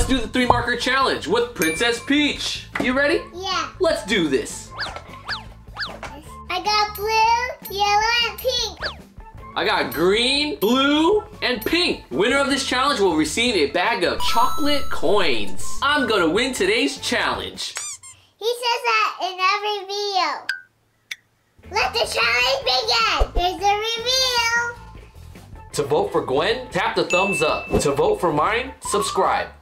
do the 3-marker challenge with Princess Peach. You ready? Yeah. Let's do this. I got blue, yellow, and pink. I got green, blue, and pink. Winner of this challenge will receive a bag of chocolate coins. I'm gonna win today's challenge. He says that in every video. Let the challenge begin. Here's the reveal. To vote for Gwen, tap the thumbs up. To vote for mine, subscribe.